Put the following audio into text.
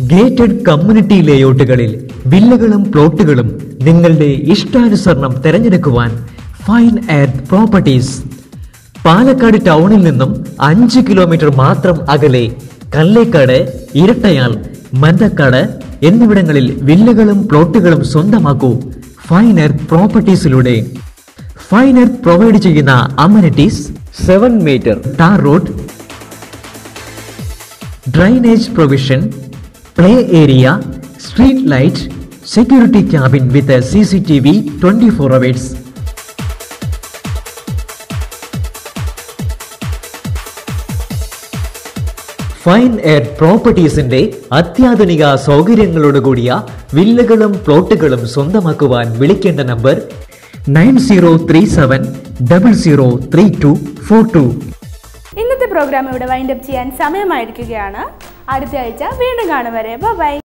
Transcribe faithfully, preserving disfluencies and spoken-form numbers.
Gated community ലേഔട്ടുകളിൽ വില്ലകളും പ്ലോട്ടുകളും നിങ്ങളുടെ ഇഷ്ടാനുസരണം തിരഞ്ഞെടുക്കുവാൻ ഫൈൻ എർത്ത് പ്രോപ്പർട്ടീസ്. പാലക്കാട് ടൗണിൽ നിന്നും അഞ്ച് കിലോമീറ്റർ മാത്രം അകലെ കല്ലേക്കാട്, ഇരട്ടയാൽ, മന്തക്കാട് എന്നിവിടങ്ങളിൽ വില്ലകളും പ്ലോട്ടുകളും സ്വന്തമാക്കൂ ഫൈൻ എർത്ത് പ്രോപ്പർട്ടീസിലൂടെ. ഫൈൻ എർത്ത് പ്രൊവൈഡ് ചെയ്യുന്ന amenities: seven metre tar road, drainage provision, play area, street light, security cabin with C C T V twenty four hours. Fine earth പ്രോപ്പർട്ടീസിന്റെ അത്യാധുനിക സൗകര്യങ്ങളോടുകൂടിയ വില്ലകളും പ്ലോട്ടുകളും സ്വന്തമാക്കുവാൻ വിളിക്കേണ്ട number nine zero three seven double zero three two four two. ഇന്നത്തെ programme ഇവിടെ wind up ചെയ്യാൻ സമയമായിരിക്കുകയാണ്. അടുത്ത ആഴ്ച വീണ്ടും കാണും വരെ ബൈ.